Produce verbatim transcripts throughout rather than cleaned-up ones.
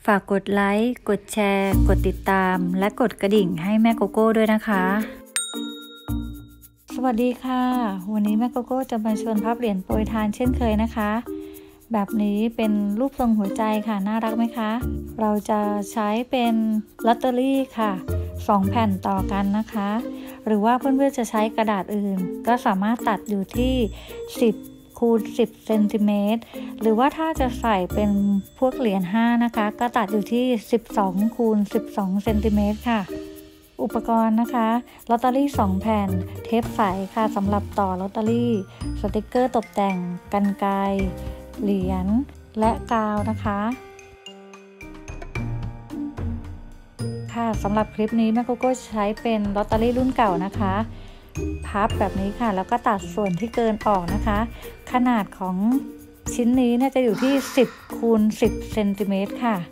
ฝากกดไลค์ กดแชร์ กดติดตาม และกดกระดิ่งให้แม่โกโก้ด้วยนะคะ สวัสดีค่ะ วันนี้แม่โกโก้จะมาชวนพับเหรียญโปรยทานเช่นเคยนะคะ แบบนี้เป็นรูปทรงหัวใจค่ะ น่ารักไหมคะ เราจะใช้เป็นลอตเตอรี่ค่ะสองแผ่นต่อกันนะคะ หรือว่าเพื่อนๆจะใช้กระดาษอื่นก็สามารถตัดอยู่ที่สิบคูณสิบเซนติเมตรหรือว่าถ้าจะใส่เป็นพวกเหรียญห้านะคะก็ตัดอยู่ที่สิบสองคูณสิบสองเซนติเมตรค่ะอุปกรณ์นะคะลอตเตอรี่สองแผ่นเทปใสค่ะสำหรับต่อลอตเตอรี่สติกเกอร์ตกแต่งกรรไกรเหรียญและกาวนะคะค่ะสำหรับคลิปนี้แม่โกโก้ใช้เป็นลอตเตอรี่รุ่นเก่านะคะพับแบบนี้ค่ะแล้วก็ตัดส่วนที่เกินออกนะคะขนาดของชิ้นนี้เนี่ยจะอยู่ที่สิบคูณสิบเซนติเมตรค่ะ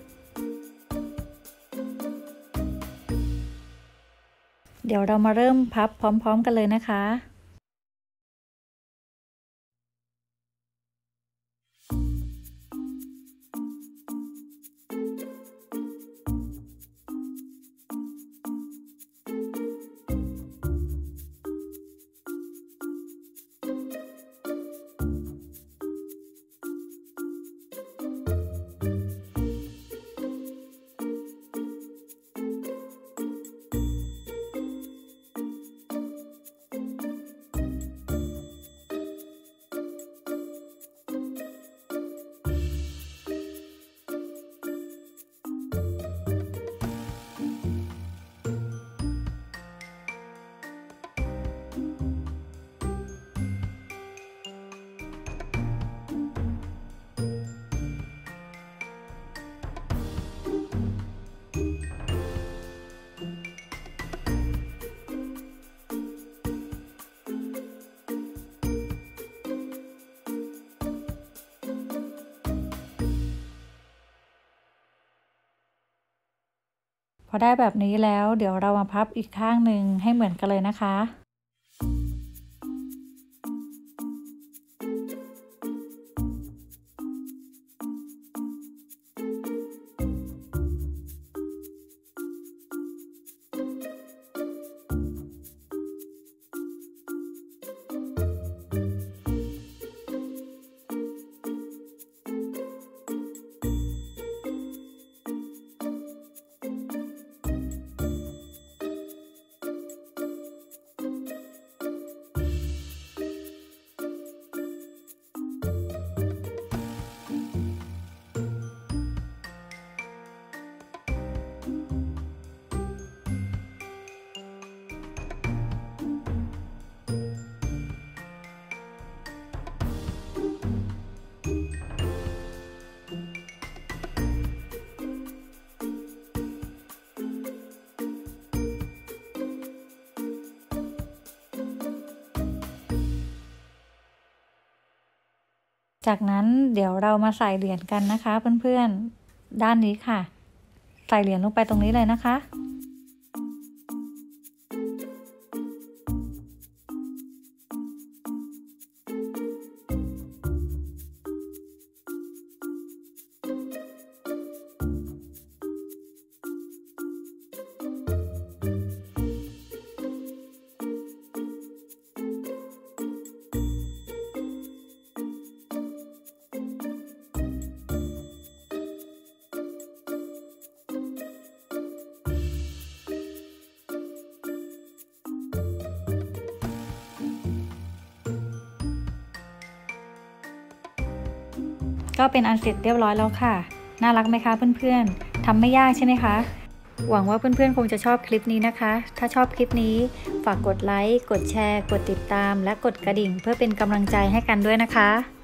เดี๋ยวเรามาเริ่มพับพร้อมๆกันเลยนะคะพอได้แบบนี้แล้วเดี๋ยวเรามาพับอีกข้างหนึ่งให้เหมือนกันเลยนะคะจากนั้นเดี๋ยวเรามาใส่เหรียญกันนะคะเพื่อนๆด้านนี้ค่ะใส่เหรียญลงไปตรงนี้เลยนะคะก็เป็นอันเสร็จเรียบร้อยแล้วค่ะน่ารักไหมคะเพื่อนๆทำไม่ยากใช่ไหมคะหวังว่าเพื่อนๆคงจะชอบคลิปนี้นะคะถ้าชอบคลิปนี้ฝากกดไลค์กดแชร์กดติดตามและกดกระดิ่งเพื่อเป็นกำลังใจให้กันด้วยนะคะ